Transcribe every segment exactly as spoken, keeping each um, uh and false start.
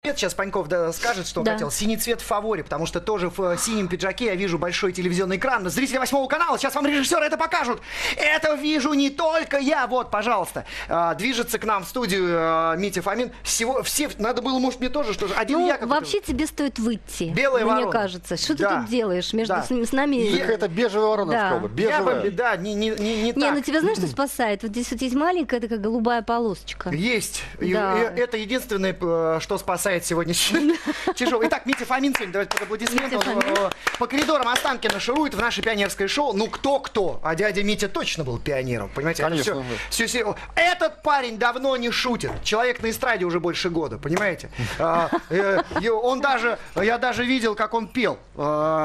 Сейчас Паньков да, скажет, что да. хотел. Синий цвет в фаворе, потому что тоже в синем пиджаке я вижу большой телевизионный экран. Зрители восьмого канала, сейчас вам режиссеры это покажут. Это вижу не только я. Вот, пожалуйста. А, движется к нам в студию а, Митя Фомин. Всего, все, надо было, может, мне тоже, что один ну, я. вообще тебе стоит выйти, Белая мне ворона. кажется. Что да. ты тут делаешь между да. с, с нами? Это бежевая ворона, да. сказала. Бежевая. Я, да, не, не, не, не, не так. ну тебя знаешь, что спасает? Вот здесь вот есть маленькая такая голубая полосочка. Есть. Да. И, и, это единственное, что спасает сегодня чужого. Итак, Митя Фомин сегодня, давайте под аплодисменты. Он э, по коридорам Останкина шурует в наше пионерское шоу. Ну, кто-кто? А дядя Митя точно был пионером. Понимаете? Конечно. Все, все, все. Этот парень давно не шутит. Человек на эстраде уже больше года, понимаете? А, э, э, он даже, я даже видел, как он пел э,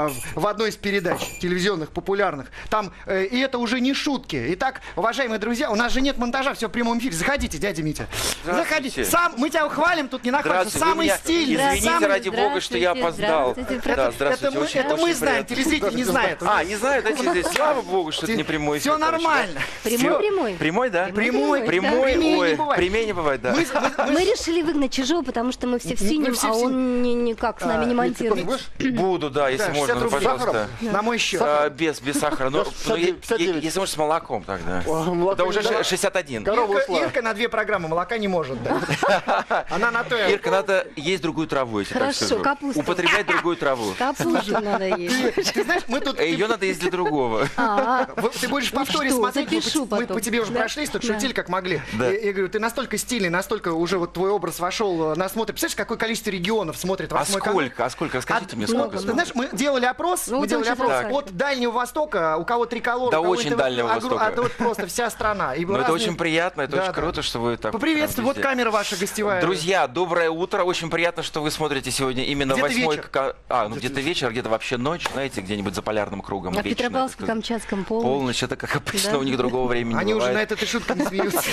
в одной из передач телевизионных, популярных. Там, э, и это уже не шутки. Итак, уважаемые друзья, у нас же нет монтажа, все в прямом эфире. Заходите, дядя Митя. Заходите. Сам, мы тебя хвалим, тут не находится. Самый стильный. Извините, самый... ради бога, что я опоздал. Здравствуйте. Да, здравствуйте. Это мы, очень, это очень мы знаем, приятно. телезритель не знает. А, не знаю, да, здесь, слава богу, что это не прямой эфир. Все нормально. Прямой, прямой. Прямой, да? Прямой, Прямой, прямей не ой, бывает. прямей не бывает, да. Мы, мы- мы- Мы решили выгнать чужого, потому что мы все в Мы синем, все а в синем. он ни- никак с нами не монтирует. Буду, да, если Да, можно, шестьдесят ну, рублей пожалуйста. на мой счет. А, без, без сахара. Ну, ну, е- пятьдесят е- девять. если можно, с молоком тогда. О, молоко Да уже не дала. шестьдесят один. Корова Ирка, ушла. Ирка на две программы молока не может дать. Она на то и- Ирка, надо есть другую траву, если так Хорошо, скажу. капусту. Употреблять другую траву. Капусту надо есть. Ты знаешь, мы тут... Ее надо есть для другого. А, Вот ты будешь в повторе что, смотреть, мы, запишу по, мы потом. по тебе уже Да. прошлись, тут Да. шутили как могли. Да. Я, я говорю, ты настолько стильный, настолько уже вот твой образ вошел на смотр. Представляешь, какое количество регионов смотрит А восьмой канал? сколько? А сколько? Расскажите мне, Ну, сколько ты знаешь, мы делали опрос, Ну, мы вот делали он опрос сейчас от Дальнего Востока, у кого триколор, Да у кого очень это- Дальнего а, гру- Востока. А то вот просто вся страна. И Ну, это разные- очень приятно, это Да, очень да. круто, что вы так... Поприветствую, прям вот везде. камера ваша гостевая. Друзья, доброе утро. Очень приятно, что вы смотрите сегодня именно Где-то восьмой... вечер. ка- А, ну где-то вечер, где-то вообще ночь, знаете, где-нибудь за полярным кругом. на Вечно, так сказать. Петропавловске-Камчатском полночь. Полночь, это как обычно, Да. у них другого времени Они не уже на бывает. этой шутке не смеются.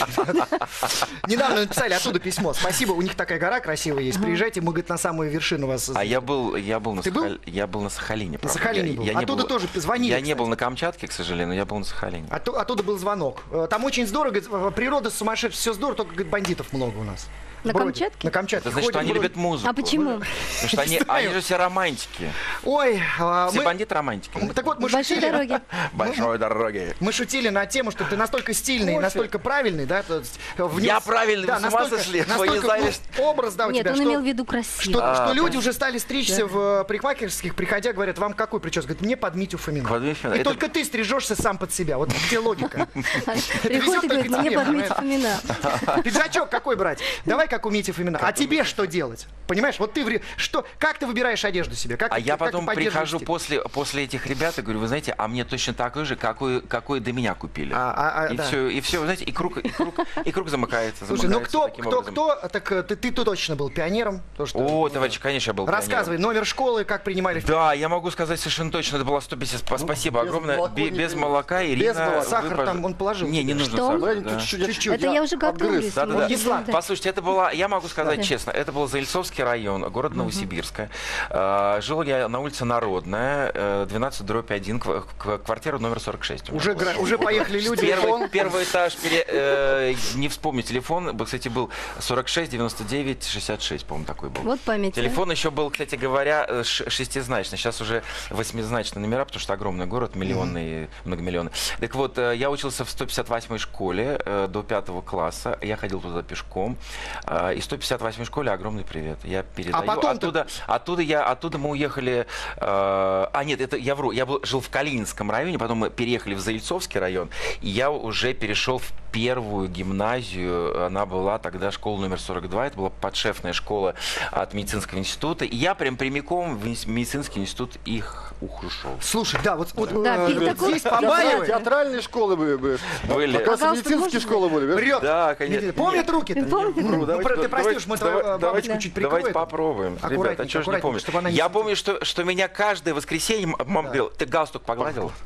Недавно написали оттуда письмо. Спасибо, у них такая гора красивая есть. Приезжайте, мы, говорит, на самую вершину вас... А я был, я был на Ты был? Сахалине. Я был на Сахалине. На правда. Сахалине Я- был. я не Оттуда был- тоже звонили, Я не кстати. был на Камчатке, к сожалению, но я был на Сахалине. Оту- Оттуда был звонок. Э, Там очень здорово, говорит, природа сумасшедшая, все здорово, только говорит, бандитов много у нас. На Вроде. Камчатке? На Камчатке. Это значит, что Ходим они вроде. любят музыку. А почему? Потому что они, Не знаю. они же все романтики. Ой, а, Все мы... бандиты романтики. Так вот, мы Большой шутили, дороги. Большой дороги. мы шутили на тему, что ты настолько стильный, Кофе. настолько правильный, да? то есть внес- Я правильный, да, вы с ума настолько- сошли? Вы не настолько, знали, ну, образ, да, у Нет, тебя, он что... имел в виду Что, красиво. А, что люди понятно. уже стали стричься в э, парикмахерских, приходя, говорят, вам какой прическа? Говорит, мне под Митю Фомина. Под Митю Фомина. И Это- только ты стрижешься сам под себя. Вот где логика. Приходит и везет говорит, только мне тебе, подмыть Фомина. Пиджачок какой брать? Давай как у Мити Фомина. А тебе что делать? Понимаешь, вот ты вре- что, как ты выбираешь одежду себе? Как, А ты- я как ты потом поддерживаешь прихожу стиль? после, после этих ребят и говорю, вы знаете, а мне точно такой же, какой, какой до меня купили. А, а, а, и да. все, и все, вы знаете, и круг, и круг, и круг замыкается. Слушай, ну замыкается кто, таким кто, образом. кто, так э, ты, ты тут точно был пионером. То, что, О, товарищ, конечно, я был Рассказывай, номер школы, как принимали. Да, я могу сказать совершенно точно, это было сто пятьдесят. Спа- Спасибо без огромное. молока Бе- не Без пью. молока, Ирина. Без молока. вы, Сахар пож- там он положил Не, не тебе. нужно Что? сахар. Да, да. тут чуть-чуть, Чуть-чуть. Это я уже готовлюсь. отгрыз. Да, да, да. Он Кислат. Послушайте, это было, я могу сказать Да. честно, это был Заильцовский район, город Новосибирска. Э, Жил я на улице Народная, э, двенадцать дробь один, ква- ква- квартира номер сорок шесть. у меня Уже, была. гра- уже поехали люди. Первый, первый этаж, пере- э, не вспомню телефон, был, кстати, был сорок шесть девяносто девять шестьдесят шесть, по-моему, такой был. Вот память. да? Телефон еще был, кстати говоря, э, ш- шестизначный. Сейчас уже восьмизначные номера, потому что огромный город, миллионный, многомиллионный. Так вот, э, я учился в сто пятьдесят восьмой школе э, до пятого класса. Я ходил туда пешком. Э, И сто пятьдесят восьмой школе огромный привет. Я передаю. потом ты- оттуда, оттуда, я, оттуда мы уехали... э, А, нет, это я вру. Я был, жил в Калининском районе, потом мы переехали в Заильцовский район. И я уже перешел в первую гимназию. Она была тогда школа номер сорок два. Это была подшефная школа от медицинского института. И я прям прямиком в инс- медицинский институт их ух, ушел. Слушай, да, вот, вот Да, э, перед такой- здесь я побаивает. Театральные школы были. были. Были. Оказывается, Пожалуйста, медицинские можно? школы были. видишь? Врет. Да, конечно. Помнит руки-то? Ты помнишь? Ну, давайте- про- ты простишь, мы твою давайте- э, бабочку давайте- чуть Давайте прикроем. попробуем. Ребята, а Аккуратненько, что ж не аккуратненько, помню. чтобы она не Я сидела. помню, что, что меня каждое воскресенье мама говорила, ты галстук погладил?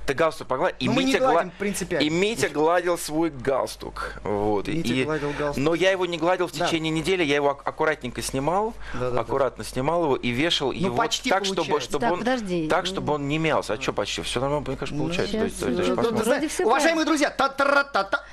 Ты галстук погладил, и, Ну, мы не Митя, гладим гла- принципиально. и Митя гладил свой галстук. Вот. Митя и... гладил галстук. Но я его не гладил в Да. течение недели, я его ак- аккуратненько снимал, Да-да-да. аккуратно снимал его и вешал его почти так, чтобы, получается. чтобы Так, он, подожди. так, чтобы он не мялся. А что почти? Все нормально, мне кажется, получается. То есть, то есть, Сейчас, то есть, э, Да, посмотрим. да, Вроде знаете, всё уважаемые друзья, та-та-ра-та-та.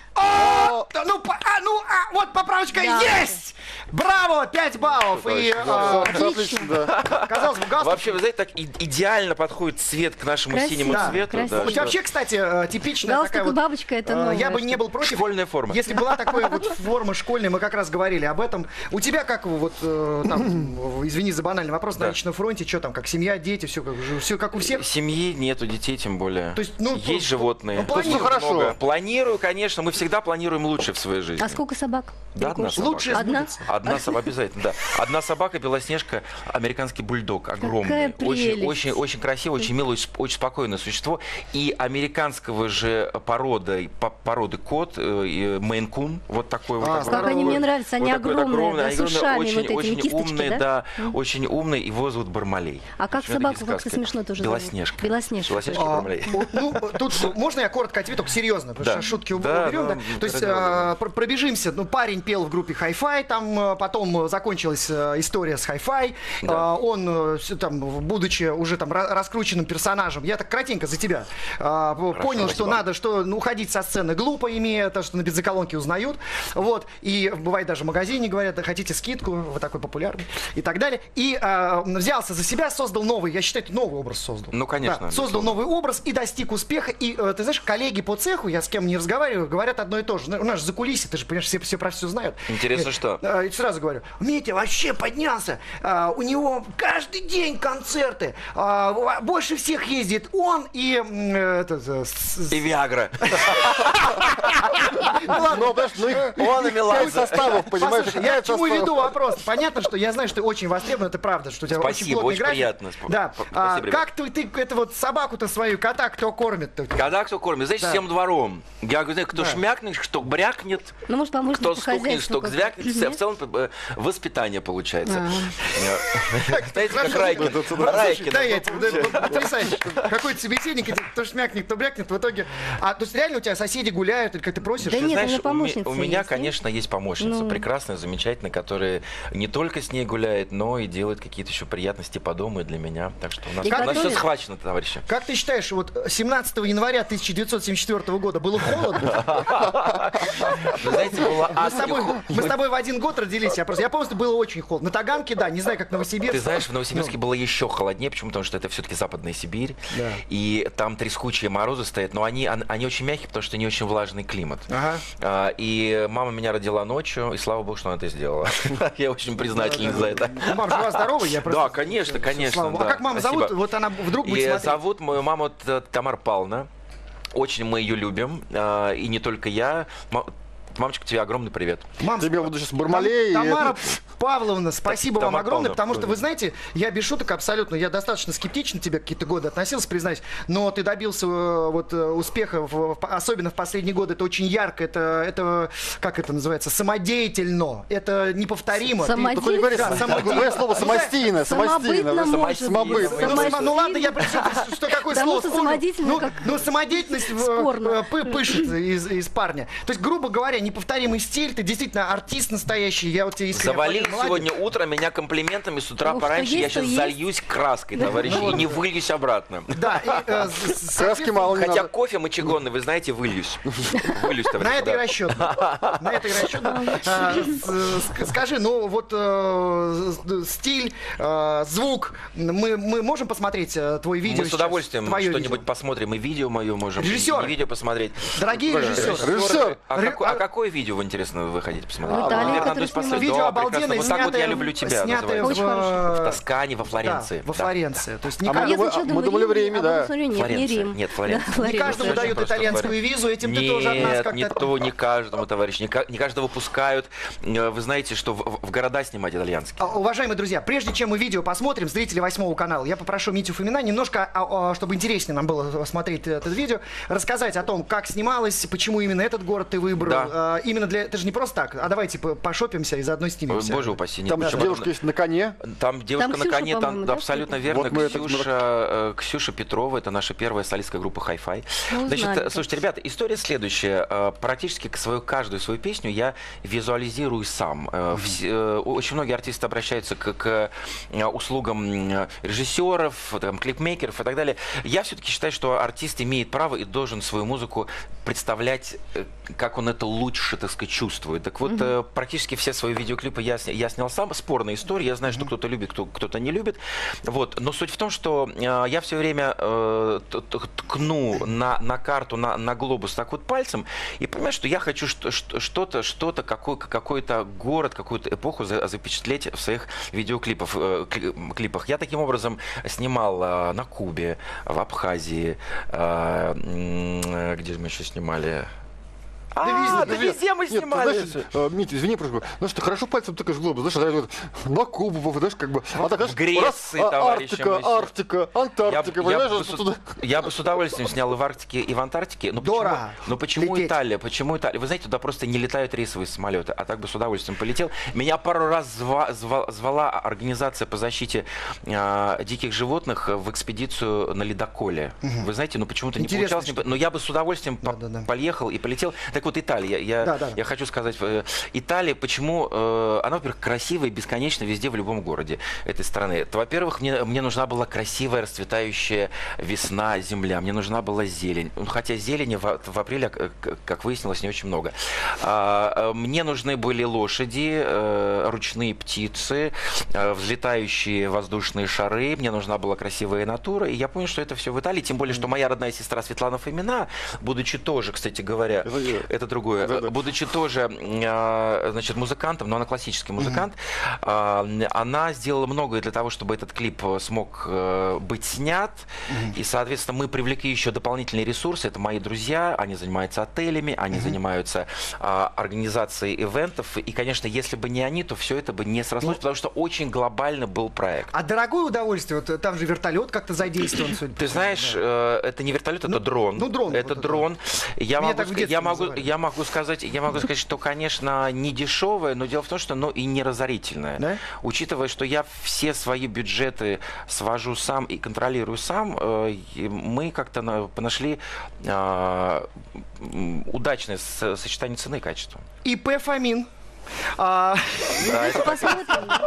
О, да, ну, по- а, ну, а, вот поправочка Да. есть! Браво, пять баллов. И, а, Отлично, да. казалось бы, галстук. Вообще, вы знаете, так и- идеально подходит цвет к нашему Красиво. синему Да, цвету. красиво. да, У тебя что- вообще, кстати, э, типичная Галстук такая и вот... бабочка это э, новое. Я бы не что-то. был против. Школьная форма. Если была такая вот форма школьная, мы как раз говорили об этом. У тебя как вот э, там, извини за банальный вопрос, на Да. личном фронте, что там, как семья, дети, все как, все как у всех? Семьи нету, детей тем более. То есть, ну, есть ну, животные. ну, планирую. Тут Хорошо. много. Планирую, конечно. Мы всегда планируем лучше в своей жизни. А сколько собак? Да, одна Перекош? собака. Лучше Одна? сбудется. Одна собака, обязательно, да. Одна собака, белоснежка, американский бульдог, огромный. Какая Очень, прелесть. очень, очень красивое, очень милое, очень- очень спокойное существо. И американского же породы, по- породы кот, мейн-кун, вот такой вот. А, такой Как они вот. мне нравятся, они Вот такой вот огромные, да, огромный, с ушами очень, вот этими, очень кисточки, умный, да? да, очень умный. Его зовут Бармалей. А как Очень такие собаку, как-то сказки. смешно тоже зовут. Белоснежка. Белоснежка. Белоснежка А, Бармалей. о, ну, тут можно я коротко ответю, только серьезно, потому Да. что шутки уб- Да, уберем, да, да? ну, То есть ради бога, а, пр- пробежимся. Ну, парень пел в группе Hi-Fi, там э, потом э, закончилась э, история с Hi-Fi. Да. А, он, э, всё там, будучи уже там ра- раскрученным персонажем, я так кратенько за тебя а, п- понял, что спасибо. надо, что ну, уходить со сцены глупо, имея то, что на бензоколонке узнают. Вот. И бывает даже в магазине говорят, да, хотите скидку, вы такой популярный и так далее. И а, взялся за себя, создал новый, я считаю, это новый образ создал. Ну, конечно, Да, создал безусловно. новый образ и достиг успеха. И э, ты знаешь, коллеги по цеху, я с кем не разговариваю, говорят одно и то же. У нас же закулисье, ты же понимаешь, все, все про все знают. Интересно, Э, что? э, И сразу говорю, Митя вообще поднялся. А, у него каждый день концерты. А, в- больше всех ездит он и... м, э, этот, э, с- с- И Виагра. Ну, ладно. Ну, понимаешь, ну, их Он и пять Меладзе. составов, понимаешь? Послушай, я пять к чему составов. веду вопрос? Понятно, что я знаю, что ты очень востребован, это правда, что у тебя очень Спасибо, плотный очень график. приятно. Сп- Да. спасибо, А, ребят. как ты, ты это вот собаку-то свою, кота кто кормит-то? Когда кто кормит? Знаете, Да. всем двором. Я говорю, знаете, кто Да. шмякнет, кто брякнет, Ну, может, поможет кто по стукнет, хозяйству что как-то. звякнет. В Нет? целом э, воспитание получается. А. Знаете, как Хорошо. Райкин. Слушай, Райкин. да, я тебе, да, потрясающе. Какой-то собеседник, эти, кто шмякнет, кто брякнет, в итоге... А, то есть реально у тебя соседи гуляют, или как ты просишь? Да нет, Знаешь, у меня у, ме- помощница у меня, есть, конечно, есть помощница, Ну. прекрасная, замечательная, которая не только с ней гуляет, но и делает какие-то еще приятности по дому и для меня. Так что у нас, И у нас все готовит? схвачено, товарищи. Как ты считаешь, вот семнадцатого января тысяча девятьсот семьдесят четвёртого года было холодно? Вы знаете, было Мы с, адски тобой, хо- мы с тобой в один год родились, я просто, я помню, что было очень холодно. На Таганке, да, не знаю, как в Новосибирске. Ты знаешь, в Новосибирске Ну. было еще холоднее, почему? Потому что это все-таки Западная Сибирь, Да. и там трескучие морозы стоят, но они, ан- они очень мягкие, потому что не очень влажный климат. Ага. А, И мама меня родила ночью, и слава богу, что она это сделала. Я очень признателен за это. Ну, мам, жива, здорова, я просто... Да, конечно, конечно. Слава Богу. А да. как маму Спасибо. зовут? Вот она вдруг будет И смотреть. зовут мою маму Т- Тамара Павловна. Очень мы ее любим, а, и не только я. Ма- Мамочка, тебе огромный привет. Мам, Тебе буду сейчас Бармалей. и- Тамара Павловна, спасибо вам Тамара огромное, Павловна. потому что, вы знаете, я без шуток абсолютно, я достаточно скептично к тебе какие-то годы относился, признаюсь, но ты добился э, вот э, успеха, в- в- особенно в последние годы, это очень ярко, это, это как это называется, самодеятельно, это неповторимо. Ты- Самодеятельно? Только не говори, Да, да, самодеятельно. говори слово самостийно, самостийно. Самобытно Само- может Самобытно. быть. Ну, сама- Самостийно. ну ладно, я причем, что какое Да, слово ну, вспомнил. самодеятельно Ну, как- ну, самодеятельность в- Спорно. э, пы- пышет из, из парня. То есть, грубо говоря, неповторимый стиль, ты действительно артист настоящий, я вот тебе искренне Завалил аплодирую. Молодец. сегодня утро меня комплиментами с утра Ну, пораньше. что Я есть, сейчас то есть. зальюсь краской, товарищи, и не выльюсь обратно. Да, и, э, с- с- Краски мало не Хотя надо. кофе мочегонный, вы знаете, выльюсь. Выльюсь, товарищи. На это и да. расчет. На это и расчет. А, с- с- Скажи, ну вот э, с- стиль, э, звук, мы, мы можем посмотреть э, твой видео? Мы с сейчас? удовольствием Твое что-нибудь видео. посмотрим. И видео мое можем. Режиссеры. И видео посмотреть. Дорогие режиссеры. Режиссер. А, Ре- какое, а а- какое видео вы, интересно, вы хотите посмотреть? В Италии, Наверное, которое Андрей снимали. Спасович. Видео Да, прекрасно. обалденное, Вот так вот я снятое- люблю тебя, снятое называется. Очень в, хорошо. В Тоскане, во Флоренции. Да, во Да. Флоренции. То есть не А ка- мы Я думали- сначала мы думаю, думали Рим, время, а потом да. смотрю, нет, не Флоренция. Рим. Нет, Флоренция. Да, не Флоренция. каждому Очень дают просто итальянскую говорю. визу, этим ты тоже от нас Нет, как-то... не то, не каждому, товарищ. Не, ка- не каждого пускают. Э, Вы знаете, что в, в города снимать итальянские. А, Уважаемые друзья, прежде чем мы видео посмотрим, зрители восьмого канала, я попрошу Митю Фомина немножко а, а, чтобы интереснее нам было смотреть это видео, рассказать о том, как снималось, почему именно этот город ты выбрал. Да. Э, именно для... Это же не просто так. А давайте по- пошопимся и заодно снимемся. Боже упаси, нет. Там еще Почему? девушка есть на коне. Там девушка Там на Ксюша, коне, там по-моему, да, абсолютно что-то? верно. Вот мы это- Ксюша, э, Ксюша Петрова, это наша первая солистская группа Hi-Fi. Мы узнали, Значит, да. слушайте, ребята, история следующая. Э, Практически к свою, каждую свою песню я визуализирую сам. Э, вс- э, Очень многие артисты обращаются к, к э, услугам э, режиссеров, там, клипмейкеров и так далее. Я все-таки считаю, что артист имеет право и должен свою музыку представлять, э, как он это лучше, так сказать, чувствует. Так вот, э, практически все свои видеоклипы я, сня- я снял сам. Спорная история. Я знаю, что кто-то любит, кто, кто-то не любит. Вот. Но суть в том, что э, я все время э, т- т- ткну на, на карту, на, на глобус так вот пальцем и понимаю, что я хочу что- что- что-то, что-то, какой, какой-то город, какую-то эпоху за- запечатлеть в своих видеоклипах. э, кли- клипах. Я таким образом снимал э, на Кубе, в Абхазии, э, м, э, где же мы еще снимали? А, везде, да да везде мы Нет, ты снимали. знаешь, э, Митя, извини, просто, ну что, хорошо пальцем тыкаешь в глобус, знаешь, вот, на Кубу, знаешь, как бы, а так, знаешь, В Греции, раз, а, товарищи Арктика, мои. Арктика, Я, Антарктика, я понимаешь, бы вот с, туда. я бы с удовольствием снял и в Арктике, и в Антарктике. Но почему, Дорого но почему лететь. Италия? Почему Италия? Вы знаете, туда просто не летают рейсовые самолеты, а так бы с удовольствием полетел. Меня пару раз зва- зва- звала организация по защите э, диких животных в экспедицию на ледоколе. Вы знаете, но почему-то не Интересно, получалось. Не- Но я бы с удовольствием по- Да, да, да. поехал и полетел. Так вот, Италия. Я, Да, да. я хочу сказать, э, Италия, почему? э, Она, во-первых, красивая бесконечно везде, в любом городе этой страны. Это, во-первых, мне, мне нужна была красивая, расцветающая весна, земля. Мне нужна была зелень. Ну, хотя зелени в, в апреле, к- к- как выяснилось, не очень много. А, э, Мне нужны были лошади, э, ручные птицы, э, взлетающие воздушные шары. Мне нужна была красивая натура. И я понял, что это все в Италии. Тем более, что моя родная сестра Светлана Фомина, будучи тоже, кстати говоря, Это я. это другое, Да-да. будучи тоже, э, значит, музыкантом, но она классический музыкант, э, она сделала многое для того, чтобы этот клип э, смог э, быть снят. И, соответственно, мы привлекли еще дополнительные ресурсы. Это мои друзья, они занимаются отелями, они занимаются э, организацией ивентов. И, конечно, если бы не они, то все это бы не срослось, потому что очень глобально был проект. А дорогое удовольствие, вот там же вертолет как-то задействован. судя по Ты всему, знаешь, да. э, это не вертолет, это Ну, дрон. ну, дрон, Это вот это. дрон. Я Меня могу, так в ска- детстве я, могу, называли. я могу сказать, я могу сказать, что, конечно, не дешевое, но дело в том, что оно и не разорительное. Да? Учитывая, что я все свои бюджеты свожу сам и контролирую сам, э, и мы как-то на- нашли э, м, удачное со- сочетание цены и качества. ИП Фомин. А, Да, это Посмотрим.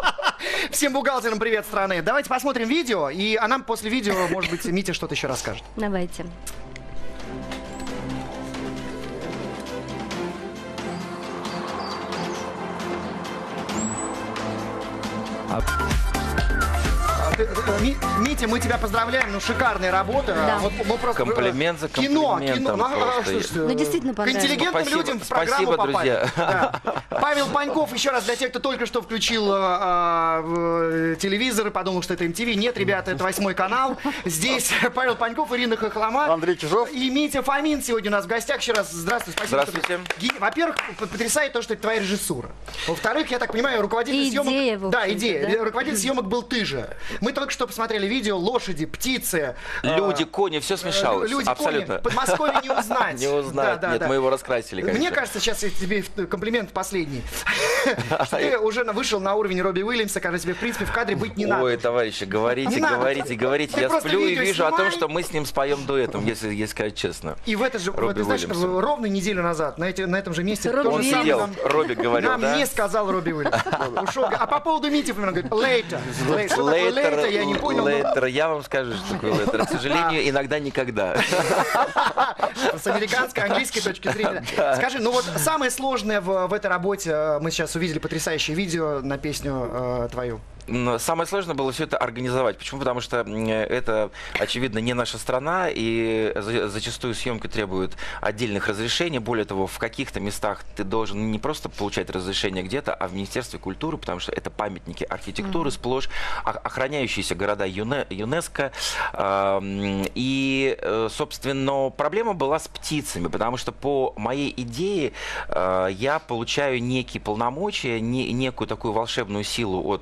всем бухгалтерам привет страны. Давайте посмотрим видео, и а нам после видео, может быть, Митя что-то еще расскажет. Давайте. А ты, э, Ми- Митя, мы тебя поздравляем, ну шикарная работа. Да. Вот мы просто, Комплимент за кино, комплиментом кино. Ну, а, просто. слушайте, Ну, действительно к понравилось. интеллигентным Спасибо, людям в программу спасибо, попали. друзья. Да. Павел Паньков, еще раз для тех, кто только что включил а, в- телевизор и подумал, что это эм ти ви. Нет, ребята, это восьмой канал. Здесь Павел Паньков, Ирина Хохлома. Андрей Чижов. И Митя Фомин сегодня у нас в гостях. Еще раз здравствуй, спасибо. что Здравствуйте. ты- Ги- Во-первых, п- потрясает то, что это твоя режиссура. Во-вторых, я так понимаю, руководитель И съемок... идея, в да, общем-то, идея. да? Руководитель съемок был ты же. Мы только что посмотрели видео «Лошади», «Птицы». Люди, э, кони, все смешалось. Люди, Абсолютно. кони. Подмосковье не узнать. Не узнать. Да, да, Нет, да. мы его раскрасили, конечно. Мне кажется, сейчас я тебе в- комплимент последний. Что ты уже на- вышел на уровень Робби Уильямса, когда тебе, в принципе, в кадре быть не надо. Ой, товарищи, говорите, Не надо. говорите, говорите. Ты Я просто сплю и видео вижу о том, снимай. что мы с ним споем дуэтом, если, если сказать честно. И в это же, в Робби это, знаешь, Уильямсом. ровно неделю назад на, эти, на этом же месте Робби то Он же самое сидел, нам- Робби говорил, нам да? не сказал Робби Уильямс. Ушел. А по поводу Мити, например, он говорит, later. Later. Что такое Лейтер, later, я не понял. но лейтер, я вам скажу, что такое лейтер. К сожалению, иногда никогда. С американской, английской точки зрения. Скажи, ну вот самое сложное в, в этой работе, э, мы сейчас увидели потрясающее видео на песню э, твою. Но самое сложное было все это организовать. Почему? Потому что м, это, очевидно, не наша страна, и за- зачастую съемки требуют отдельных разрешений. Более того, в каких-то местах ты должен не просто получать разрешение где-то, а в Министерстве культуры, потому что это памятники архитектуры сплошь, о- охраняющиеся города ЮНЕ- ЮНЕСКО. А, м, И, э, собственно, проблема была с птицами, потому что по моей идее э, я получаю некие полномочия, не- некую такую волшебную силу от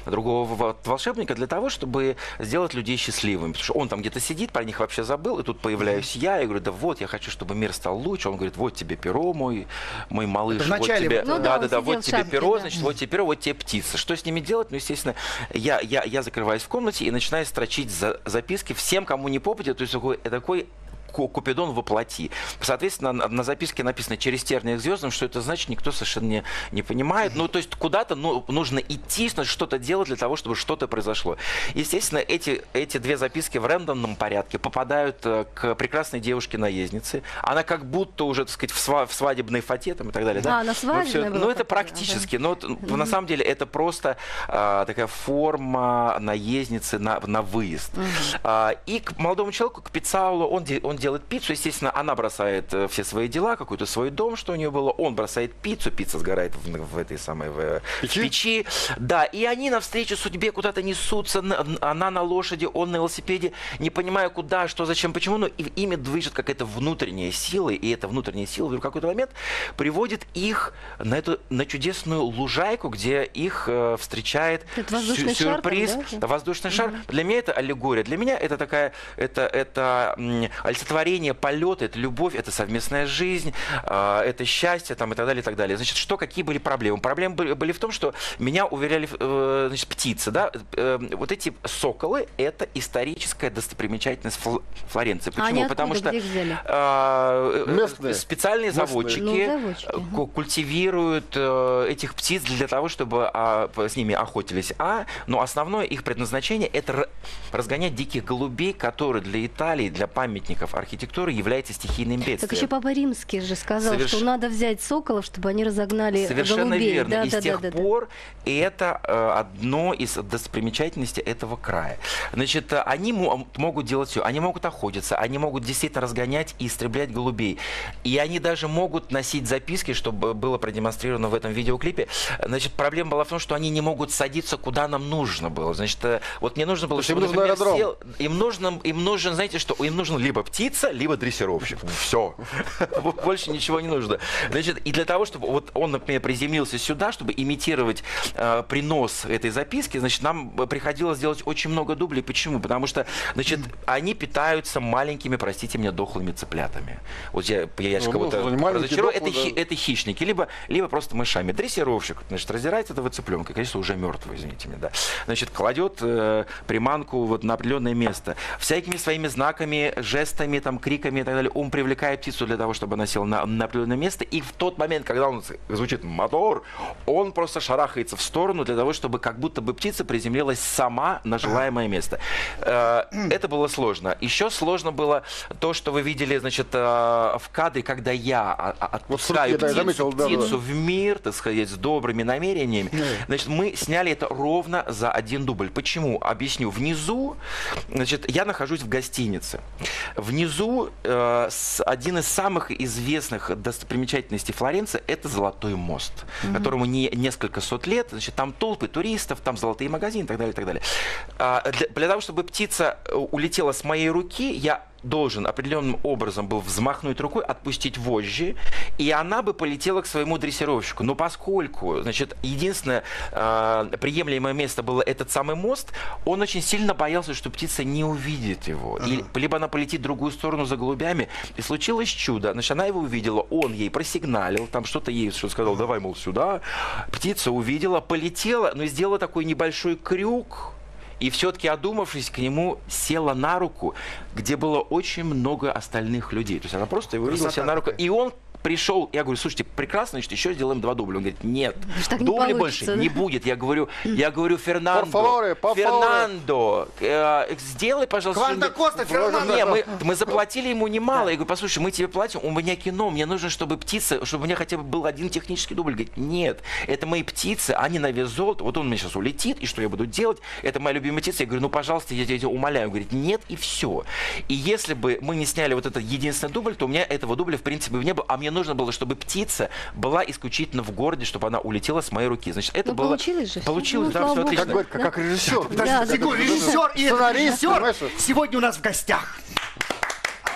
другого волшебника для того, чтобы сделать людей счастливыми. Потому что он там где-то сидит, про них вообще забыл, и тут появляюсь я, и говорю, да вот, я хочу, чтобы мир стал лучше. Он говорит, вот тебе перо, мой, мой малыш, вот тебе, ну, да, да, да, да, вот в тебе шапке, перо, да. значит, вот тебе перо, вот тебе птица. Что с ними делать? Ну, естественно, я, я, я закрываюсь в комнате и начинаю строчить за, записки всем, кому не попадет, то есть такой, такой Купидон воплоти. Соответственно, на, на записке написано через тернии к звездам, что это значит, никто совершенно не, не понимает. Ну, то есть куда-то ну, нужно идти, что-то делать для того, чтобы что-то произошло. Естественно, эти, эти две записки в рандомном порядке попадают к прекрасной девушке-наезднице. Она как будто уже, так сказать, в, сва в свадебной фате там, и так далее. Да? А, она свадебная была. Ну, это практически. Но mm-hmm. на самом деле это просто а, такая форма наездницы на, на выезд. Mm-hmm. а, и к молодому человеку, к Пиццаулу, он, он делает пиццу, естественно, она бросает все свои дела, какой-то свой дом, что у нее было, он бросает пиццу, пицца сгорает в, в этой самой в, печи? в печи, да, и они навстречу судьбе куда-то несутся, она на лошади, он на велосипеде, не понимая куда, что, зачем, почему, но ими движет какая-то внутренняя сила, и эта внутренняя сила в какой-то момент приводит их на эту на чудесную лужайку, где их э, встречает сю сюрприз, шар, там, да? воздушный шар. Mm-hmm. Для меня это аллегория, для меня это такая, это это олицетворение полета, это любовь, это совместная жизнь, э, это счастье, там, и так далее, и так далее. Значит, что, какие были проблемы? Проблемы были, были в том, что меня уверяли, э, значит, птицы, да, э, вот эти соколы, это историческая достопримечательность Фл Флоренции. Почему? А они Потому откуда, что где э, специальные Местные. заводчики, ну, заводчики. Угу. культивируют э, этих птиц для того, чтобы а, с ними охотились. А, но основное их предназначение это разгонять диких голубей, которые для Италии, для памятников архитектуры является стихийным бедствием. Так еще Папа Римский же сказал, Соверш... что надо взять соколов, чтобы они разогнали Совершенно голубей. Совершенно верно. Да, и да, с тех да, да, пор да. это э, одно из достопримечательностей этого края. Значит, они могут делать все. Они могут охотиться, они могут действительно разгонять и истреблять голубей. И они даже могут носить записки, чтобы было продемонстрировано в этом видеоклипе. Значит, проблема была в том, что они не могут садиться, куда нам нужно было. Значит, вот мне нужно было, чтобы, им нужен например, аэродром. сел, им нужно, им нужен, знаете что, им нужен либо птица, либо дрессировщик. Все. Больше ничего не нужно. Значит, и для того, чтобы вот он, например, приземлился сюда, чтобы имитировать э, принос этой записки, значит, нам приходилось делать очень много дублей. Почему? Потому что, значит, они питаются маленькими, простите меня, дохлыми цыплятами. Вот я, я ну, кого-то ну, разочарую. Это, да. хи, это хищники, либо, либо просто мышами. Дрессировщик, значит, раздирает этого цыпленка, конечно, уже мертвый, извините меня, да. Значит, кладет э, приманку вот на определенное место. Всякими своими знаками, жестами, там, криками и так далее, он привлекает птицу для того, чтобы она села на, на определенное место. И в тот момент, когда он звучит мотор, он просто шарахается в сторону для того, чтобы как будто бы птица приземлилась сама на желаемое место. Э, это было сложно. Еще сложно было то, что вы видели, значит, э, в кадре, когда я отпускаю вот птицу, заметил, птицу да, да. в мир, так сказать, с добрыми намерениями. Значит, мы сняли это ровно за один дубль. Почему? Объясню. Внизу, значит, я нахожусь в гостинице. Внизу э, с, один из самых известных достопримечательностей Флоренции – это Золотой мост, mm-hmm. которому не, несколько сот лет. Значит, там толпы туристов, там золотые магазины и так далее, и так далее. А, для, для того, чтобы птица улетела с моей руки, я должен определенным образом был взмахнуть рукой, отпустить вожжи, и она бы полетела к своему дрессировщику. Но поскольку, значит, единственное э, приемлемое место было этот самый мост, он очень сильно боялся, что птица не увидит его. Uh-huh. И, либо она полетит в другую сторону за голубями. И случилось чудо. Значит, она его увидела, он ей просигналил, там что-то ей что сказал, давай, мол, сюда. Птица увидела, полетела, но сделала такой небольшой крюк. И все-таки, одумавшись, к нему села на руку, где было очень много остальных людей. То есть она просто его видела, села на руку. И он пришел, я говорю, слушайте, прекрасно, значит, еще сделаем два дубля. Он говорит, нет, дубля больше да? не будет. Я говорю, я говорю, Фернандо, favore, Фернандо, э, сделай, пожалуйста. Кванта Коста, Фернандо. Не, мы, мы заплатили ему немало. Я говорю, послушай, мы тебе платим, у меня кино, мне нужно, чтобы птица, чтобы у меня хотя бы был один технический дубль. Говорит, нет, это мои птицы, они на вес золота, вот он у меня сейчас улетит, и что я буду делать? Это моя любимая птица. Я говорю, ну, пожалуйста, я тебя умоляю. Он говорит, нет, и все. И если бы мы не сняли вот этот единственный дубль, то у меня этого дубля, в принципе, не было, а мне нужно было, чтобы птица была исключительно в городе, чтобы она улетела с моей руки. Значит, это ну, было... Получилось же. Получилось, ну, да, все отлично. Как, говорит, как, как режиссер. Да, режиссер и режиссер. Сегодня у нас в гостях.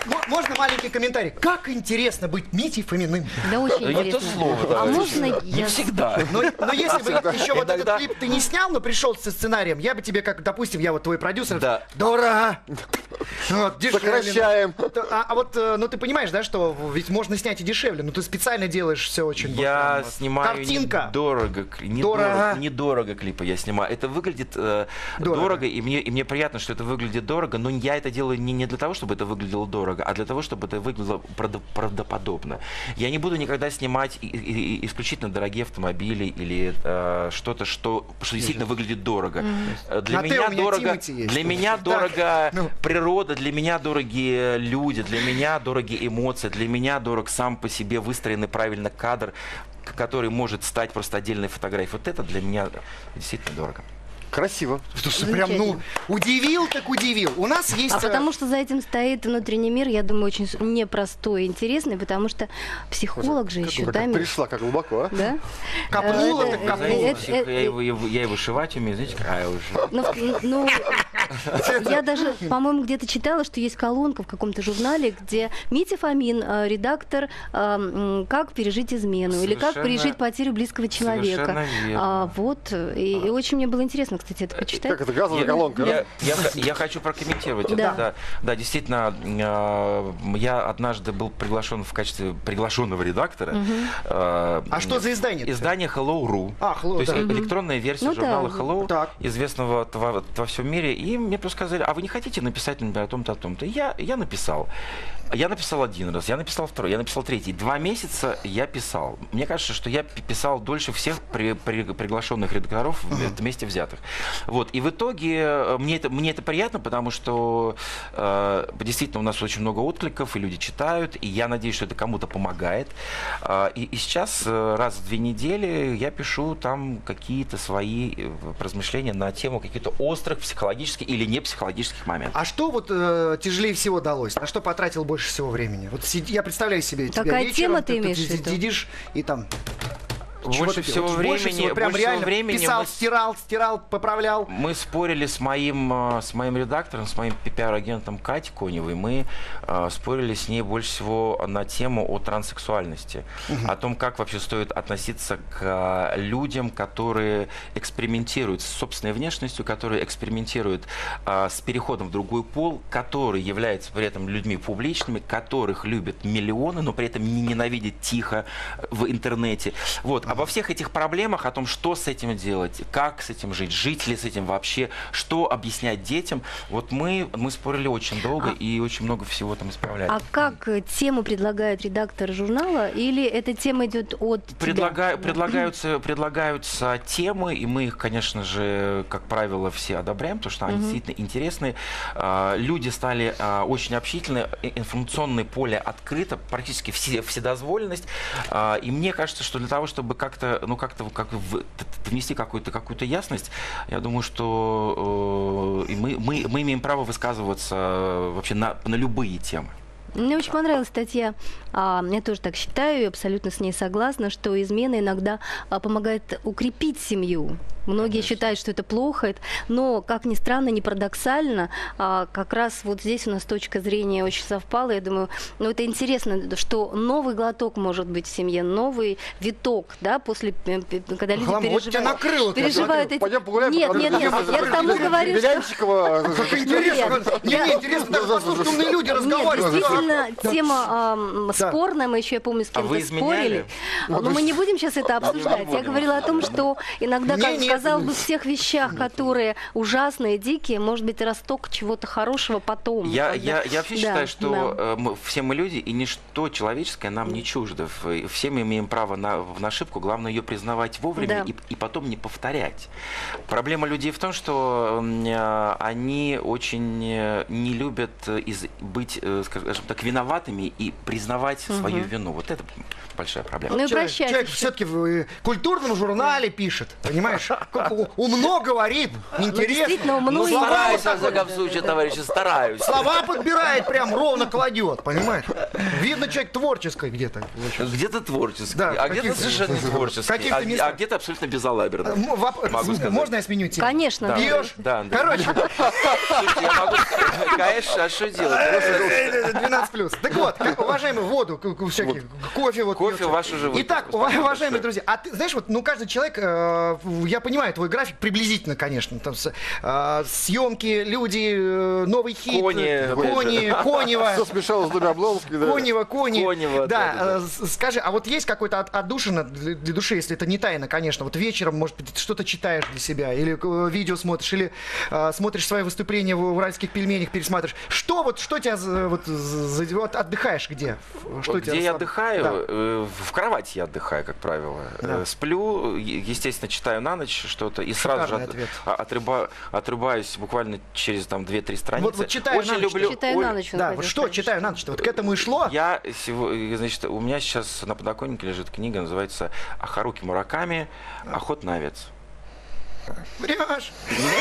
м- можно маленький комментарий? Как интересно быть Митей Фоминым. Да, очень Не то интересно. слово, А товарищ. можно Не я... всегда. Но, но если бы еще вот этот Иногда- клип ты не снял, но пришел со сценарием, я бы тебе, как, допустим, я вот твой продюсер, Да. дорого, вот, дешевле. Сокращаем. А, а вот, э, ну ты понимаешь, да, что ведь можно снять и дешевле, но ты специально делаешь все очень... вот Я прям, снимаю картинка. недорого, кли- Дорого. недорого, недорого клипы я снимаю. Это выглядит э, Дорого. дорого, и мне, и мне приятно, что это выглядит дорого, но я это делаю не, не для того, чтобы это выглядело дорого, а для того, чтобы это выглядело правда- правдоподобно. Я не буду никогда снимать и- и- и исключительно дорогие автомобили или э, что-то, что, что действительно выглядит дорого. Э, Для А ты, меня у меня дорого, Тимати есть. для меня Так, дорого ну. природа, для меня дорогие люди, для меня дорогие эмоции, для меня дорог сам по себе выстроенный правильно кадр, к- который может стать просто отдельной фотографией. Вот это для меня действительно дорого. Красиво. Слушай, прям, ну, удивил так удивил. У нас есть... А э, потому что за этим стоит внутренний мир, я думаю, очень с- непростой и интересный, потому что психолог же еще, Как да, Миш? пришла, как глубоко, а? Да? Копнула Э, так э, копнула. э, Знаете, э, я, его, его- я его вышивать умею, знаете, какая уже. Ну, в- ну, я даже, по-моему, где-то читала, что есть колонка в каком-то журнале, где Митя Фомин, э, редактор, э, м, как пережить измену или как Совершенно- пережить потерю близкого человека. Совершенно верно. А, вот, и, и очень мне было интересно, кстати, это почитать. Как это, газовая Я- колонка, я, да? я х- я хочу прокомментировать это. Да. Да, да, действительно, э, я однажды был приглашен в качестве приглашенного редактора. э, А что за издание? Издание Hello.ru. А, Hello, То есть да. э, электронная версия Ну да. журнала Hello, Так. известного во, во всем мире. И мне просто сказали, а вы не хотите написать, например, о том-то, о том-то? И Я, я написал. Я написал один раз, я написал второй, я написал третий. Два месяца я писал. Мне кажется, что я п- писал дольше всех при- при- приглашенных редакторов в- вместе взятых. Вот. И в итоге э, мне это, мне это приятно, потому что э, действительно у нас очень много откликов, и люди читают, и я надеюсь, что это кому-то помогает. А, и, и сейчас э, раз в две недели я пишу там какие-то свои э, размышления на тему каких-то острых психологических или не психологических моментов. А что вот э, тяжелее всего далось? На что потратил больше всего времени? Вот сиди- я представляю себе тебя Какая вечером, тема ты имеешь в виду? сидишь и там... чего Больше ты- всего вот больше времени, всего прям больше всего реально времени писал, мы с- стирал, стирал, поправлял. Мы спорили с моим, э, с моим редактором, с моим пиар-агентом Катей Коневой. Мы э, спорили с ней больше всего на тему о транссексуальности. О том, как вообще стоит относиться к э, людям, которые экспериментируют с собственной внешностью, которые экспериментируют э, с переходом в другой пол, которые являются при этом людьми публичными, которых любят миллионы, но при этом не ненавидят тихо в интернете. Вот. Обо всех этих проблемах, о том, что с этим делать, как с этим жить, жить ли с этим вообще, что объяснять детям, вот мы, мы спорили очень долго и очень много всего там исправляли. А как э, тему предлагает редактор журнала, или эта тема идет от Предлагаю- тебя? предлагаются, предлагаются темы, и мы их, конечно же, как правило, все одобряем, потому что они действительно интересные. А, Люди стали а, очень общительны, и- информационное поле открыто, практически все, вседозволенность. А, И мне кажется, что для того, чтобы как-то, ну, как-то как в- т- т- внести какую-то какую-то ясность, я думаю, что э, и мы, мы, мы имеем право высказываться э, вообще на, на любые темы. Мне очень понравилась статья, а, я тоже так считаю, и абсолютно с ней согласна, что измена иногда а, помогает укрепить семью. Многие Конечно. считают, что это плохо, это- но, как ни странно, не парадоксально, а, как раз вот здесь у нас точка зрения очень совпала. Я думаю, ну это интересно, что новый глоток может быть в семье, новый виток, да, после, э, п- когда люди Хлам, вот тебя переживают, накрыло. переживают эти... Пойдем погуляем. Нет, потом нет, нет, пойдем я к тому говорю, что... Белянчикова. Как интересно. Нет, Не, я- не, интересно, даже послушать умные люди Нет, разговаривают. действительно, тема ам, спорная, мы еще, я помню, с А вы кем-то изменяли? спорили. Но мы не будем сейчас это обсуждать. Я будем говорила о том, что иногда, Не, как нет. казалось бы, в всех вещах, которые ужасные, дикие, может быть, росток чего-то хорошего потом. Я, Когда- я, я вообще Да, считаю, что да. э, мы, все мы люди, и ничто человеческое нам не чуждо. В- Все мы имеем право на, на ошибку, главное ее признавать вовремя Да. и, и потом не повторять. Проблема людей в том, что м, э, они очень э, не любят э, из, быть, э, скажем так, виноватыми и признавать свою вину. Вот это большая проблема. Ну и Человек, прощать человек еще. все-таки в э, культурном журнале пишет, понимаешь? как у- умно говорит, интересно. действительно умно Ну, и стараюсь, интересно. во всяком случае, товарищи, стараюсь. Слова подбирает, прям ровно кладет, понимаешь? Видно, человек творческий где-то. Где-то творческий, Да, а где-то каких-то- совершенно не творческий, каких-то а, местах. а где-то абсолютно безалаберный. М, воп- Могу сказать. Можно я сменю тему? Конечно. Да. Пьешь? Да, да. Короче, Слушайте, я могу... Конечно, а что делать? двенадцать плюс. Так вот, как, уважаемый, воду, к- к- всякие, кофе вот. Кофе пьёте. ваш уже выпил. Итак, Спасибо ува- уважаемые большое. друзья, а ты знаешь, вот, ну, каждый человек, э, я понимаю твой график приблизительно, конечно, там с- э, съемки, люди, э, новый хит, Кони, э, опять кони, Конева. Все смешалось с двумя Облонскими, да. Конева, кони. Конева, да, да, да, э, с- скажи, а вот есть какой-то от- отдушина для, для души, если это не тайна, конечно, вот вечером, может быть, что-то читаешь для себя, или э, видео смотришь, или э, смотришь свои выступления в уральских пельменях, пересматриваешь. Что вот, что тебя, за- вот, за- вот отдыхаешь где? Что тебя Где я расслабляет? отдыхаю? Да. Э, В кровати я отдыхаю, как правило. Да. Э, Сплю, е- естественно, читаю на ночь что-то и сразу же Шикарный от- ответ. а- отрыба- отрубаюсь буквально через там две-три страницы. Вот- вот читаю Очень на ночь. люблю. Читаю ой, на ночь. он Да, хотел вот что сказать. читаю на ночь, вот к этому и шло. Я сего- значит, у меня сейчас на подоконнике лежит книга, называется «Харуки Мураками. Охота на овец». Врешь.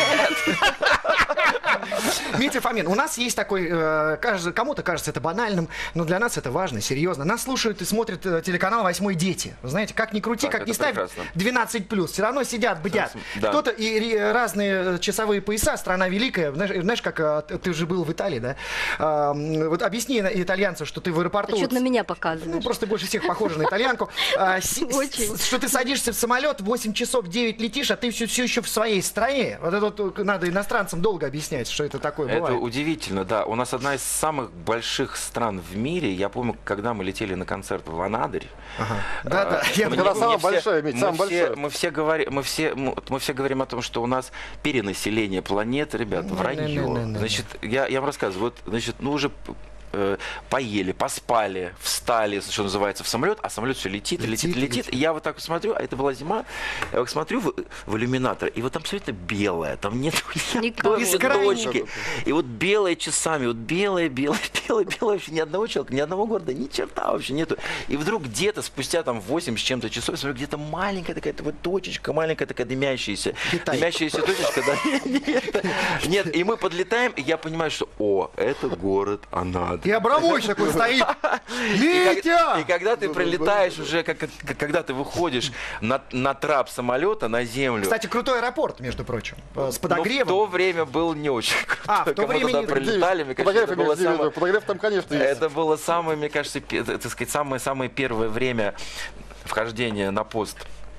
Митя Фомин, у нас есть такой, э, кажется, кому-то кажется это банальным, но для нас это важно, серьезно. Нас слушают и смотрят э, телеканал «Восьмой дети». Вы знаете, как ни крути, Так, как это ни ставь прекрасно. двенадцать плюс, все равно сидят, бдят. Да. Кто-то и ри- разные часовые пояса, страна великая. Знаешь, знаешь, как э, ты- ты же был в Италии, да? А, м, вот объясни на- итальянцу, что ты в аэропорту. Ты что-то вот на меня ну, показываешь. просто больше всех похожа на итальянку. А, с- Очень. с- Что ты садишься в самолет, восемь часов девять летишь, а ты все, все еще в своей стране. Вот это вот надо иностранцам долго объяснять, что это такое Это бывает. удивительно, да. У нас одна из самых больших стран в мире. Я помню, когда мы летели на концерт в Анадырь. Да-да. а, Я мне- Она мне самая все- большая, Мить, мы самая все- большая. Мы все говорим, мы все, мы, мы все говорим о том, что у нас перенаселение планеты, ребят, вранье. Не-не-не-не-не. Значит, я, я вам рассказываю, вот, значит, ну уже э, поели, поспали, встали, что называется, в самолет, а самолет все летит, летит, Летит, летит. летит. И я вот так вот смотрю, а это была зима, я вот смотрю в, в иллюминатор, и вот там абсолютно белое, там нет Никого. точки. И вот белое часами, вот белое, белое, белое, белое, вообще ни одного человека, ни одного города, ни черта вообще нету. И вдруг где-то спустя там восемь с чем-то часов, я смотрю, где-то маленькая такая вот точечка, маленькая такая дымящаяся, Китай. дымящаяся точечка, да, нет, нет, и мы подлетаем, и я понимаю, что, о, это город Анадырь. И Абрамович такой стоит. И, как- Митя! и когда ты прилетаешь уже, как, как- когда ты выходишь на, на трап самолета, на землю. Кстати, крутой аэропорт, между прочим, э, с но подогревом. в то время был не очень крутой. А, в то Когда мы время туда не- прилетали, мне кажется, это Фотографии было между ними, самое... фотографии там, конечно, есть. Это было самое, мне кажется, пе- так сказать, самое-самое первое время вхождения на пост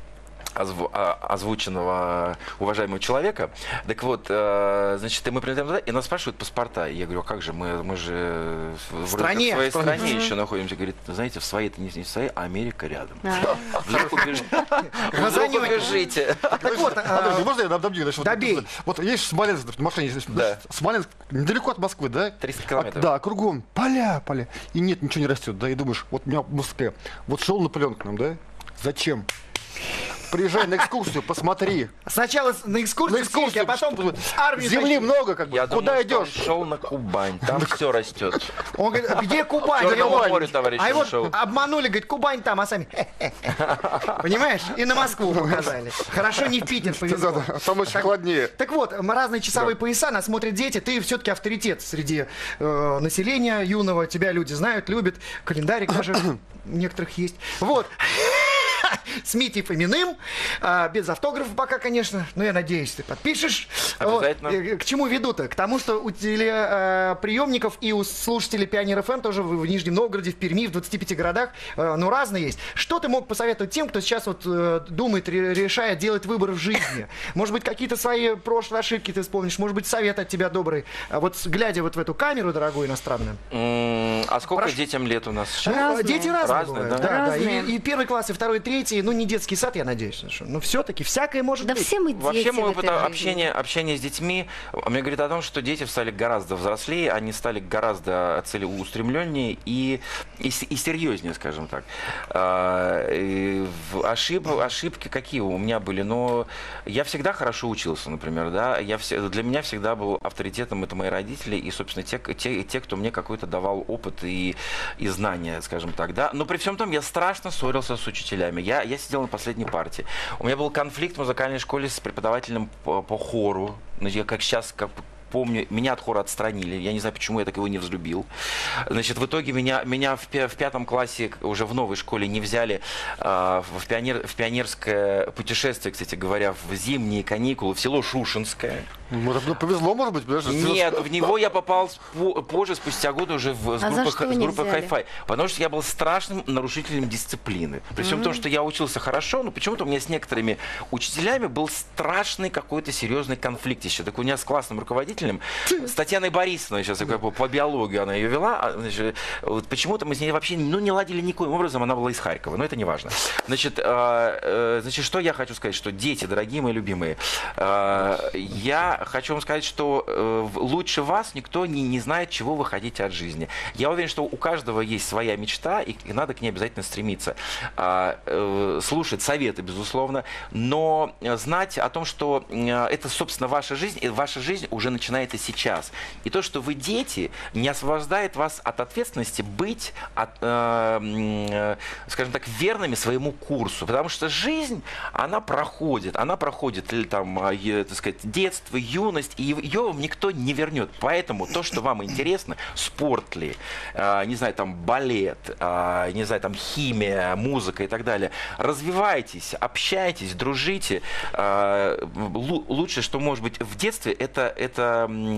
озв- а- озвученного уважаемого человека. Так вот, э, значит, и мы прилетаем туда, и нас спрашивают паспорта. И я говорю, а как же, мы, мы же в, стране. в своей В стране. стране еще находимся. Говорит, знаете, в своей, это не не в своей, а Америка рядом. А. Вдруг убеж- вдруг Разонёте. убежите. Так вот, А, подожди, э, можно я добью? Значит, вот- добей. Вот, есть Смоленск, в машине, здесь, Да. Смоленск недалеко от Москвы, да? триста А, километров. да, кругом поля, поля. И нет, ничего не растет, да, и думаешь, вот у меня в Москве, вот шел Наполеон к нам, да? Зачем? Приезжай на экскурсию, посмотри. сначала на экскурсию, На экскурсию, съезди, а потом что- в армию земли тащи. много, как бы. Я Куда думаю, что он идешь? шел на Кубань, там все растет. Он говорит, где Кубань? К Черному Я его- морю, товарищ, а его ушел. обманули, говорит, Кубань там, а сами... Понимаешь? И на Москву показали. Хорошо, не в Питер повезло. Да-да, там очень холоднее. Так вот, м, разные часовые пояса, нас смотрят дети. Ты все-таки авторитет среди э, населения юного. Тебя люди знают, любят. Календарик даже у некоторых есть. Вот. С Митей Фоминым, а, без автографа пока, конечно, но я надеюсь, ты подпишешь. Обязательно. Вот. Э, К чему веду-то? К тому, что у телеприемников и у слушателей Пионер эф эм тоже в в Нижнем Новгороде, в Перми, в двадцати пяти городах, э, ну, разные есть. Что ты мог посоветовать тем, кто сейчас вот э, думает, ре- решает делать выбор в жизни? Может быть, какие-то свои прошлые ошибки ты вспомнишь? Может быть, совет от тебя добрый? А вот с- глядя вот в эту камеру, дорогую иностранную. М, А сколько Прошу. детям лет у нас сейчас? Ну, Разные. дети разные, Разные, бывают. да? Да, да. Разные. И, и первый класс, и второй, и третий. Ну, не детский сад, я надеюсь. что- Ну, все-таки всякое может Да быть. все мы дети Вообще мой в опыт этой жизни. общения, общения с детьми мне говорит о том, что дети стали гораздо взрослее, они стали гораздо целеустремленнее и, и, с- и серьезнее, скажем так. А, и в- ошиб- ошибки какие у меня были? Но я всегда хорошо учился, например, да. Я все, для меня всегда был авторитетом это мои родители и, собственно, те, те, те кто мне какой-то давал опыт и, и знания, скажем так, да. Но при всем том я страшно ссорился с учителями. Я, я сидел на последней партии. У меня был конфликт в музыкальной школе с преподавателем по, по хору. Значит, я как сейчас как помню, меня от хора отстранили. Я не знаю, почему я так его не взлюбил. Значит, в итоге меня, меня в, в пятом классе, уже в новой школе, не взяли э, в, пионер, в пионерское путешествие, кстати говоря, в зимние каникулы в село Шушинское. Может, ну, повезло, может быть, подожди. Нет, в него я попал позже, спустя годы уже в, с А за группой, что с не группой взяли? Hi-Fi. Потому что я был страшным нарушителем дисциплины. При всем том, что я учился хорошо, но почему-то у меня с некоторыми учителями был страшный какой-то серьезный конфликт еще. Так у меня с классным руководителем, с Татьяной Борисовной, сейчас я как бы по биологии она ее вела, а, значит, вот почему-то мы с ней вообще ну, не ладили никоим образом, она была из Харькова, но это не важно. Значит, э, э, значит, что я хочу сказать, что дети, дорогие мои любимые, э, я хочу вам сказать, что э, лучше вас никто не, не знает, чего вы хотите от жизни. Я уверен, что у каждого есть своя мечта, и, и надо к ней обязательно стремиться. Э, э, слушать советы, безусловно, но знать о том, что э, это, собственно, ваша жизнь, и ваша жизнь уже начинается и сейчас. И то, что вы дети, не освобождает вас от ответственности быть, от, э, э, скажем так, верными своему курсу. Потому что жизнь, она проходит. Она проходит, или там, э, так сказать, детство, юность, и ее вам никто не вернет. Поэтому то, что вам интересно, спорт ли, э, не знаю, там, балет, э, не знаю, там, химия, музыка и так далее, развивайтесь, общайтесь, дружите. Э, лучше, что может быть в детстве, это, это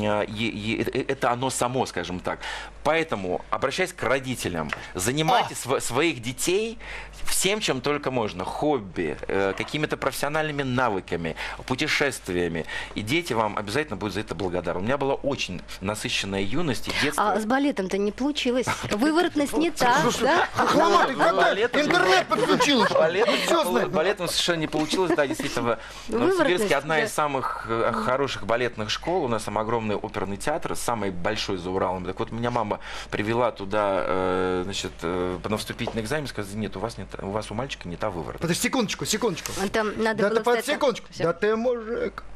это оно само, скажем так. Поэтому обращаясь к родителям, занимайте св- своих детей всем, чем только можно. Хобби, э, какими-то профессиональными навыками, путешествиями. И дети вам обязательно будут за это благодарны. У меня была очень насыщенная юность и детство. А с балетом-то не получилось. Выворотность не та, да? Хохломатый, когда интернет подключил. Балетом совершенно не получилось, да, действительно. В Новосибирске одна из самых э, хороших балетных школ. У нас там огромный оперный театр, самый большой за Уралом. Так вот, меня мама привела туда, э, значит, э, на вступительный экзамен, сказала, нет, у вас, нет, у вас у мальчика не та выворотность. Подожди, секундочку, секундочку. Там надо Да было ты под встать- секундочку. Всё. Да ты мужик.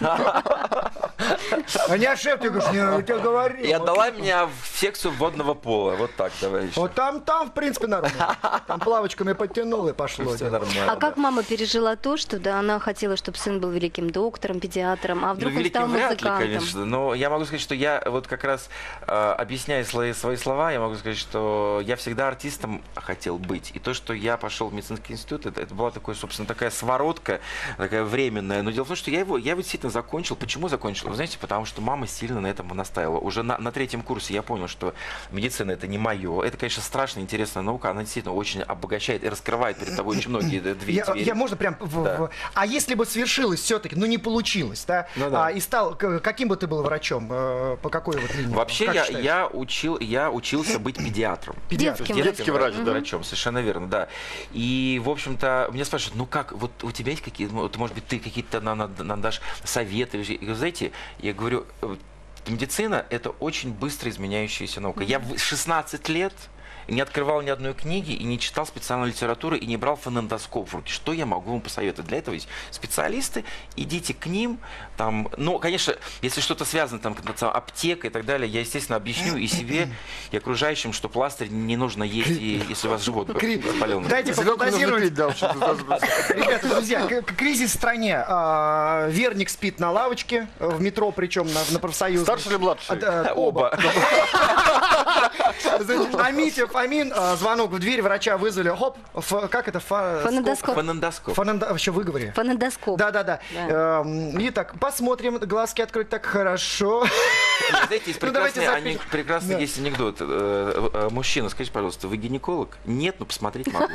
А не ошиб, ты говоришь, я тебе говорил. И отдала меня в секцию водного пола. Вот так, товарищ. Вот там, там, в принципе, нормально. Там плавочками подтянул и пошло. Все дело. нормально. А как мама пережила то, что да, она хотела, чтобы сын был великим доктором, педиатром, а Ну, вдруг он стал великим вряд ли, музыкантом? конечно, но я могу сказать, что я вот как раз, э, объясняя свои, свои слова, я могу сказать, что я всегда артистом хотел быть. И то, что я пошел в медицинский институт, это, это была такой, собственно, такая своротка, такая временная. Но дело в том, что я его, я его действительно закончил. Почему закончил? Вы знаете, потому что мама сильно на этом настаивала. Уже на, на третьем курсе я понял, что медицина это не мое. Это, конечно, страшно интересная наука, она действительно очень обогащает и раскрывает перед тобой очень многие двери. Я, я можно прям... в- Да. в- А если бы свершилось все-таки, ну не получилось, да? Ну да. А, и стал... к- Каким бы ты был врачом? Э, По какой вот линии? Вообще Как я, считаешь? я, учил, я учился быть педиатром. Детским Детский врач, да. Врачом, совершенно верно, да. И, в общем-то, меня спрашивают, ну как, вот у тебя есть какие-то, вот, может быть, ты какие-то нам, нам- нам дашь советы? И, вы знаете, я говорю, э, медицина – это очень быстро изменяющаяся наука. Я в шестнадцать лет не открывал ни одной книги и не читал специальной литературы и не брал фонендоскоп в руки. Что я могу вам посоветовать? Для этого есть специалисты, идите к ним. Там, ну, конечно, если что-то связано, там, там, аптека и так далее, я, естественно, объясню и себе, и окружающим, что пластырь не нужно есть, и, если у вас живот Кри- воспаленный. Дайте Зеленку нужно пофантазировать. пить, да, вообще-то. Ребята, друзья, к- к- кризис в стране. А, Верник спит на лавочке, э, в метро, причем на, на профсоюзной. Старший или младший? А, да, Оба. Значит, а Митя Фомин, а, звонок в дверь, врача вызвали. Хоп, ф- как это? Фа- Фонендоскоп. Фонендоскоп. Фоненда... Вообще выговори. Фонендоскоп. Да-да-да. Да. Эм, И так, посмотрим, глазки открыть так хорошо. Знаете, есть Ну, давайте прекрасный, запишем. ане- прекрасный Да. есть анекдот. Э, э, Мужчина, скажите, пожалуйста, вы гинеколог? Нет, но посмотреть могу.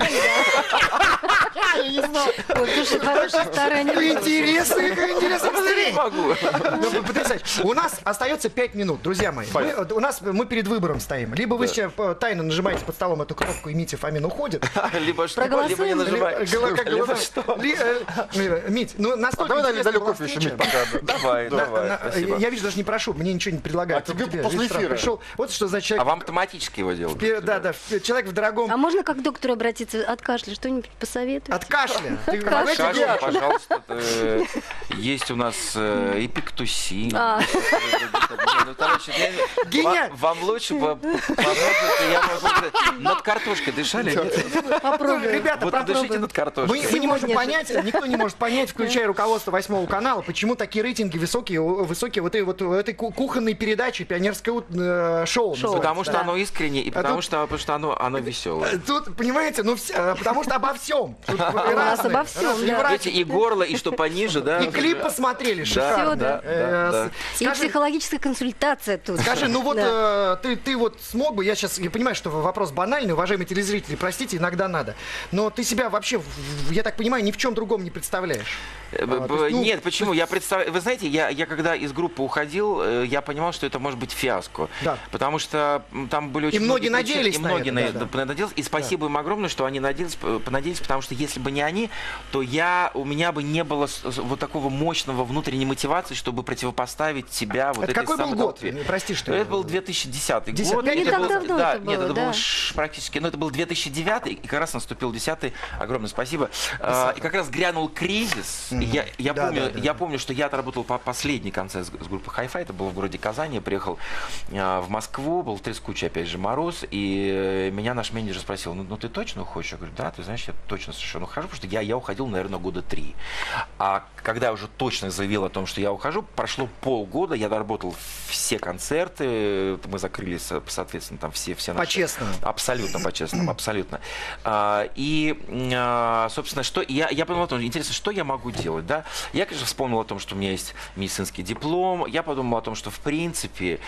Я не знал. Ой, слушай, хороший старый анекдот. Интересный, интересный посмотреть. Могу. Ну, потрясающе. У нас остается пять минут, друзья мои. Мы, э, у нас мы перед выбором стоим. Либо вы сейчас э, тайно нажимаете под столом эту кнопку, и Митя Фомин уходит. Либо что, либо не Проголосуем? нажимай. Ли- гла- как Либо голосовать. что? Ли- э, э, Мить, ну А настолько давай интересная дали была кофе еще встреча. мить пока. да. Давай, На- давай, на- спасибо. Я вижу, даже не прошу, мне ничего не предлагают. А тебе Тебе после весь страх эфира. пришел. Вот что за А человек. вам автоматически его делают? Пе- Да, да, человек в дорогом. А можно как к доктору обратиться? От кашля что-нибудь что-нибудь посоветуйте. От кашля. Ты От в эти Кашель, дни- пожалуйста, э, есть у нас э, эпиктусин. А. Не, ну, короче, я- Гениально. вам, вам лучше по- помочь, я могу над картошкой дышали? Нет? Попробуем. Ребята, Вот попробуем. дышите над картошкой. Мы, мы не можем Сегодня понять, никто не может понять, включая руководство Восьмого канала, почему такие рейтинги высокие, высокие вот этой, вот этой ку- кухонной передачи, пионерское ут- э, шоу. Шоу. называется, Потому что да. оно искренне, и А потому тут- что, потому что оно, оно веселое. Тут, понимаете, ну, вс- э, потому что обо всем. Тут нас разные, обо всем, разные да. врачи. Видите, и горло, и что пониже, да? И клип посмотрели, шикарно. Всё, да. Э, да. с- И Скажи, психологическая консультация тут. скажи, ну вот Да. э, ты, ты вот смог бы, я сейчас, я понимаю, что вопрос банальный, уважаемые телезрители, простите, иногда надо, но ты себя вообще, в- в- я так понимаю, ни в чем другом не представляешь. Э, А, б- то есть, ну, Нет, почему? Я представляю. Вы знаете, я, я когда из группы уходил, э, я понимал, что это может быть фиаско. Да. Потому что м, там были очень многие причин, надеялись и на многие это, на- да, да. надеялись. И спасибо им огромное, что они надеялись, п- понадеялись, потому что если бы не они, то я, у меня бы не было с- с- вот такого мощного внутренней мотивации, чтобы противопоставить себя вот Это этой какой был самой год? толпе. Прости, что Это был две тысячи десятый Десятый. год. Ну, не Это так был- давно да, это нет, было, это да. был ш- практически, ну это был две тысячи девятый, и как раз наступил десятый. Огромное спасибо. А, И как раз грянул кризис. И Я, я, Да, помню, да, да, я да. помню, что я отработал по последний концерт с, с группой Hi-Fi. Это было в городе Казани. Я приехал а, в Москву, был трескучий, опять же, мороз. И э, меня наш менеджер спросил: ну, ну ты точно уходишь? Я говорю: да, ты знаешь, я точно совершенно ухожу, потому что я, я уходил, наверное, года три. А когда я уже точно заявил о том, что я ухожу, прошло полгода, я доработал все концерты, мы закрыли, со- соответственно, там все, все наши... По-честному. Абсолютно по-честному, абсолютно. А, И, а, собственно, что я, я подумал о том, интересно, что я могу делать, да? Я, конечно, вспомнил о том, что у меня есть медицинский диплом, я подумал о том, что, в принципе,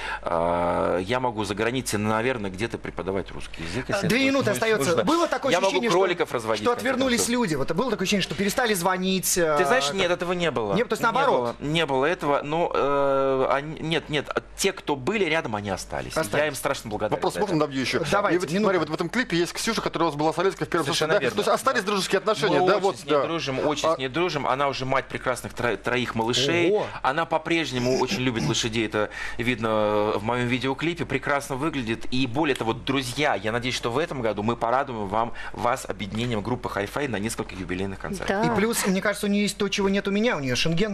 а, я могу за границей, наверное, где-то преподавать русский язык. если Две это минуты нужно. остается. Было такое Я ощущение, могу кроликов что, разводить. что в конце отвернулись концов. люди. Вот было такое ощущение, что перестали звонить. э, Ты знаешь, нет, этого не было. Нет, то есть наоборот. Не было, не было этого, но э, они- нет, нет, те, кто были рядом, они остались. Остались. Я им страшно благодарен. Вопрос за можно это. добью еще? Давайте, И вот, минуту. смотри, вот в этом клипе есть Ксюша, которая у вас была солисткой в первом Совершенно сезоне, да? верно. То есть остались дружеские отношения, Мы да? очень Вот, с ней да. дружим, очень А- с ней дружим. Она уже мать прекрасных тро- троих малышей. Ого. Она по-прежнему очень любит лошадей. Это видно в моем видеоклипе. Прекрасно выглядит. И более того, друзья, я надеюсь, что в этом году мы порадуем вам, вас объединением группы Hi-Fi на несколько юбилейных концертов. Да. И плюс, мне кажется, у нее есть то, чего нет у меня, у нее шенген.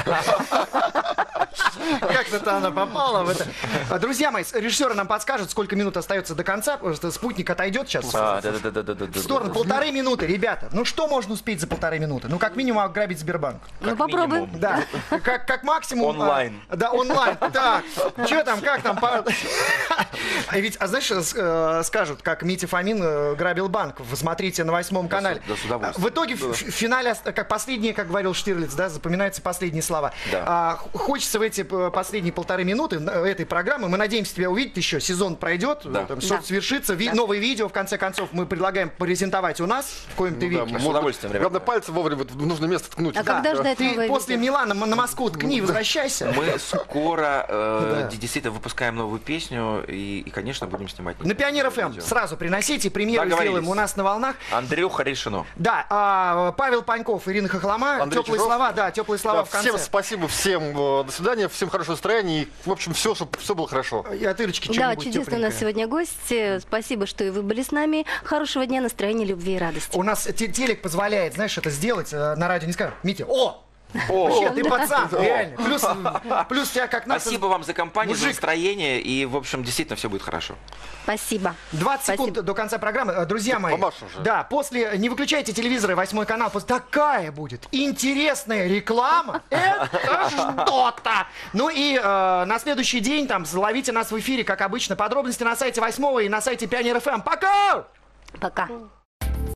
Как-то она попала в это. А, Друзья мои, режиссеры нам подскажут, сколько минут остается до конца, потому что спутник отойдет сейчас. А, да-да-да-да-да-да. В сторону полторы минуты, ребята. Ну что можно успеть за полторы минуты? Ну как минимум ограбить Сбербанк. Ну Как попробуем. минимум. Да, как, как максимум... а, Онлайн. да, онлайн. Так, что там, как там? по- А ведь, а знаешь, с- э, скажут, как Митя Фомин э, грабил банк. Вы смотрите на Восьмом Да, канале. с- да, с удовольствием. В итоге в, в финале, ост- как последние, как говорил Штирлиц, да, запоминаются последние слова. Да. А, х- хочется в эти э, последние полторы минуты э, этой программы, мы надеемся тебя увидеть еще, сезон пройдет, Да. там, Да. что-то свершится, ви- новые видео, в конце концов, мы предлагаем презентовать у нас в коем-то Ну да, виде. С может, удовольствием, ребята. Главное, пальцы вовремя вот в нужное место ткнуть. А когда ждать Ты новое после видео? Милана на Москву ткни, возвращайся. Мы скоро э, Да. д- действительно выпускаем новую песню и, и, конечно, будем снимать. На Пионер ФМ видео. сразу приносите, премьеру Договорились. сделаем у нас на волнах. Андрюха решено. Да, а, Павел Паньков, Ирина Хохлома, Андрей теплые Чижов. слова, да, теплые слова Да, в конце. всем спасибо, всем э, до свидания, всем хорошего настроения и, в общем, все, чтобы все было хорошо. И от Ирочки Да, что-нибудь чудесный у нас тепленькое. сегодня гость. Э, Спасибо, что и вы были с нами. Хорошего дня, настроения, любви и радости. У нас те- телек позволяет, знаешь, это сделать, э, на радио не скажем. Митя, о! О, Вообще, ты пацан, реально. Плюс, плюс тебя как надо. спасибо вам за компанию, за Мужик. настроение, и, в общем, действительно все будет хорошо. Спасибо. двадцать секунд Спасибо. до конца программы. Э, Друзья мои, помашь уже. да, после, не выключайте телевизоры, Восьмой канал, после такая будет интересная реклама. Это что-то. Ну и э, на следующий день там ловите нас в эфире, как обычно. Подробности на сайте Восьмого и на сайте Пионер ФМ. Пока! Пока.